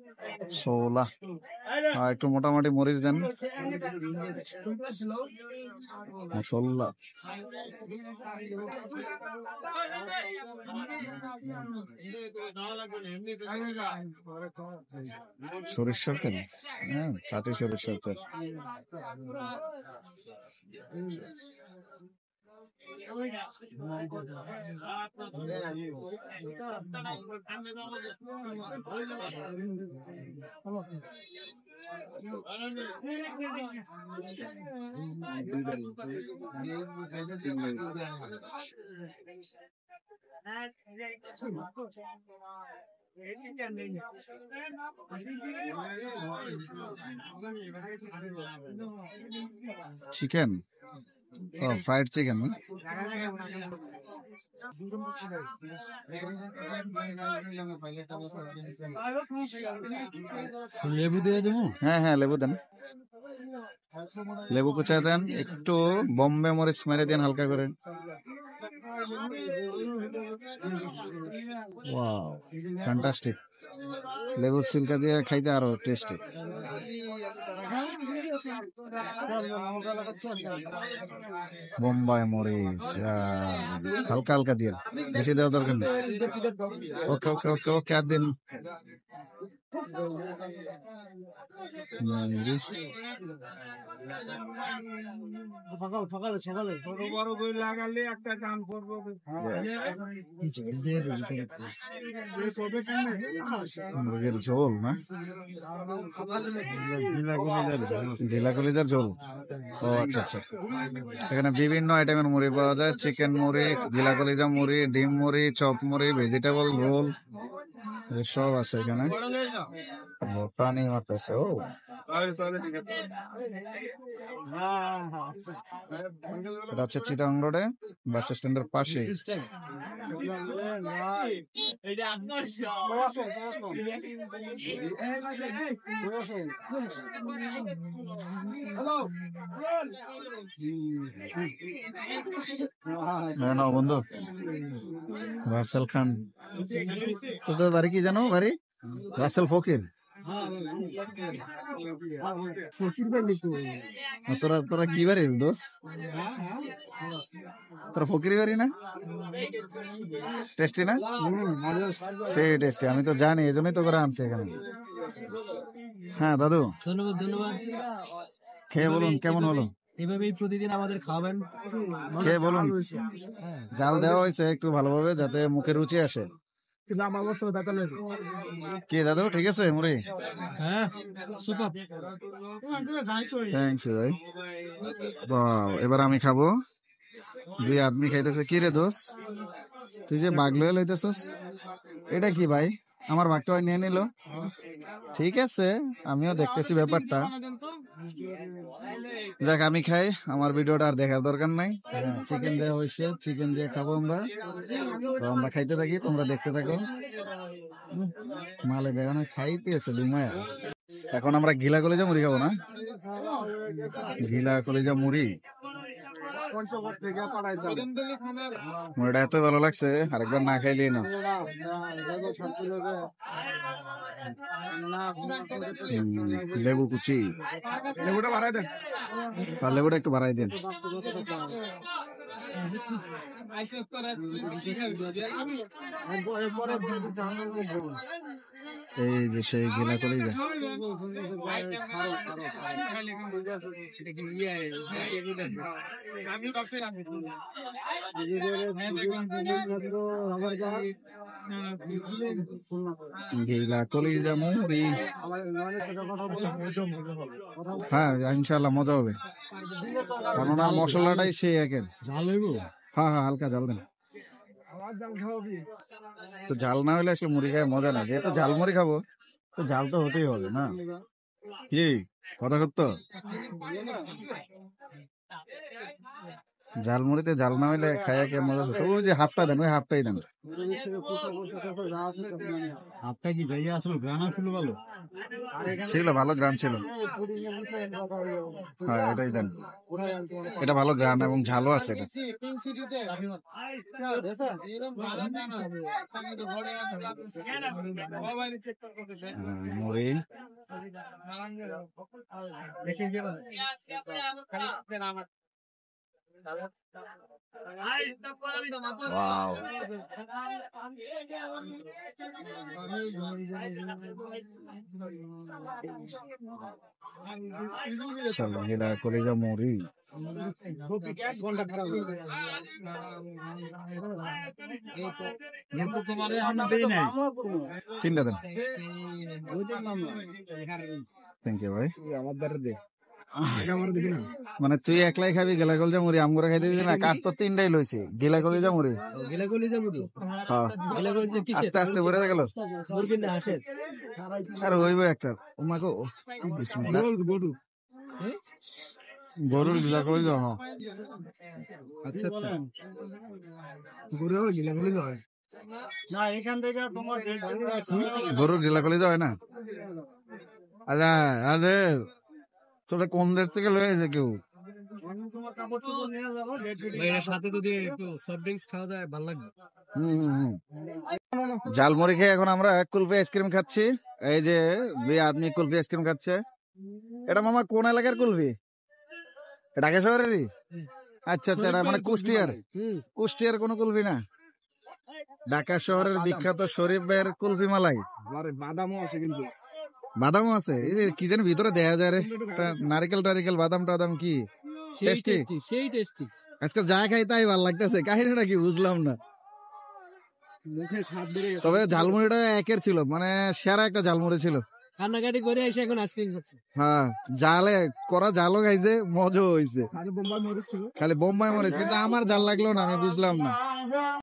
16 একটু মোটামুটি মরিচ দেন। মশলা সরিষার তেল, হ্যাঁ চাটি সরিষার তেল। Chicken, fried chicken. লেবু দিয়ে দেবো? হ্যাঁ হ্যাঁ লেবু দেন, লেবু কুচা দেন, একটু বোম্বে মরিচ মেরে দেন হালকা করে। ওয়াও ফ্যান্টাস্টিক, লেবু সিলকা দিয়ে খাইতে আরো টেস্টি। বোম্বাই মরিচ হালকা হালকা দিয়ে, বেশি দেওয়া দরকার নেই। ওকে ওকে ওকে ওকে আর দিন। মুরগির ঝোল না, ঢিলা কলিজার ঝোল। ও আচ্ছা আচ্ছা, এখানে বিভিন্ন আইটেমের মুড়ি পাওয়া যায়, চিকেন মুড়ি, ঢিলা কলিজা মুড়ি, ডিম মুড়ি, চপ মুড়ি, ভেজিটেবল রোল, সব আছে এখানে। প্রাণী মাছ আছে। ও এটা হচ্ছে চিটাগাং রোডে বাস স্ট্যান্ডের পাশে। বন্ধু রাসেল খান, তোদের বাড়ি কি জানো? বাড়ি রাসেল ফকির। তোরা তোরা কি বাড়ি দোষ? তোরা ফকির বাড়ি না? টেস্টি না? সেই টেস্টি, আমি তো জানি, এই জন্যই তো করে আনছি এখানে। হ্যাঁ দাদু, ধন্যবাদ ধন্যবাদ। খেয়ে বলুন কেমন হলো। এভাবেই প্রতিদিন আমাদের খাওয়াবেন। খেয়ে বলুন, জাল দেওয়া হয়েছে একটু ভালোভাবে যাতে মুখে রুচি আসে। কি দাদু ঠিক আছে মুড়ি? হ্যাঁ সুপার, থ্যাংক ইউ ভাই। এবার আমি খাবো। দুই আদমি খাইতেছে। কি রে দোষ, তুই যে বাঘ লয়ে লইতেছস, এটা কি ভাই? আমার ভাগটা নিয়ে নিল। ঠিক আছে, আমিও দেখতেছি ব্যাপারটা। যাক আমি খাই, আমার ভিডিওটা আর দেখার দরকার নাই। চিকেন দেওয়া হয়েছে, চিকেন দিয়ে খাবো আমরা। তো আমরা খাইতে থাকি, তোমরা দেখতে থাকো। মালে বেগানে খাইতেছে লুমায়া। এখন আমরা ঘিলা কলিজা মুড়ি খাবো না? ঘিলা কলিজা মুড়ি, মুড়িটা এত ভালো লাগছে, আরেকবার না খাইলে না। লেবু কুচি, লেবুটা বাড়াই দেন, লেবুটা একটু বাড়াই দেন। এই যে সেই গিলা কলিজা। গিলা কলিজা মুড়ি, হ্যাঁ ইনশাল্লাহ মজা হবে। কেননা মশলাটাই সেই একের। ঝাল হইব? হ্যাঁ হ্যাঁ হালকা ঝাল দেন। তো ঝাল না হলে আসলে মুড়ি খায় মজা না। যেহেতু ঝাল মুড়ি খাবো তো ঝাল তো হতেই হবে না? কি কথা সত্য? ঝালমুড়িতে ঝাল না হইলে খাইয়া কে মজা আছে। তো ওই যে হাফটা দেন, ওই হাফটাই দেন। আপনি কি ভাইয়া আসলে গ্রাম আসলে ভালো ছিল, ভালো গ্রাম ছিল। হ্যাঁ এটাই দেন, এটা ভালো গ্রাম এবং ঝালও আছে এটা। মুড়ি ওয়াও, চলো গিলা কলিজা মুড়ি। তিনটা দেন। থ্যাংক ইউ ভাই। মানে তুই একলাই খাবি গেলা কলিজা মুড়ি, আমগুলো খাইতে দিবি না? কাঠ তো তিনটাই লইছি, গেলা কলিজা মুড়ি। হ্যাঁ, আস্তে আস্তে ভরে গেল। আর হইব একটা ওমাকে গরুর গিলা কলিজা। হ্যাঁ আচ্ছা আচ্ছা গরুর গিলা বলি হয় না এখান থেকে তোমার গরুর গিলা কলিজা হয় না? আচ্ছা আরে তোরা কোন দেশ থেকে লয়েছে কেউ? সাথে যদি একটু সফট ড্রিঙ্কস খাওয়া যায় ভালো লাগবে। ঝালমুড়ি খেয়ে এখন আমরা কুলফি আইসক্রিম খাচ্ছি। এই যে আদমি কুলফি আইসক্রিম খাচ্ছে। এটা মামা কোন এলাকার কুলফি? ঢাকা শহরেরই? আচ্ছা আচ্ছা, এটা মানে কুষ্টিয়ার কোনো কুলফি না? ঢাকা শহরের বিখ্যাত শরীফ ভাইয়ের কুলফি মালাই। বাদামও আছে কিন্তু। বাদামও আছে? এই যে কি যেন ভিতরে দেয়া যায় রে, নারিকেল টারিকেল বাদাম টাদাম, কি টেস্টি। সেই টেস্টি। আজকে যা খাই তাই ভালো লাগতেছে, কাহিনীটা কি বুঝলাম না। তবে ঝালমুড়িটা একের ছিল, মানে সেরা একটা ঝালমুড়ি ছিল। কান্নাকাটি করে এসে এখন আইসক্রিম খাচ্ছে। হ্যাঁ, জালে করা জালও খাইছে, মজাও হয়েছে। খালি বোম্বাই মরিচ, কিন্তু আমার জাল লাগলো না, আমি বুঝলাম না।